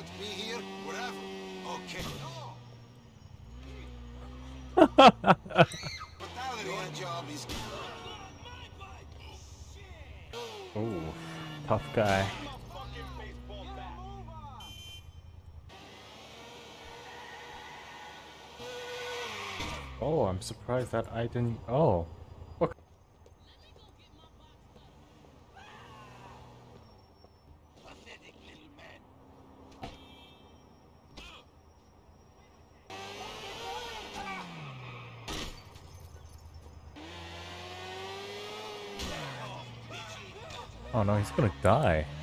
can't be here, whatever. Okay. Fatality on job is... Oh, tough guy. Oh, I'm surprised that I didn't... Oh. Look. Oh no, he's gonna die.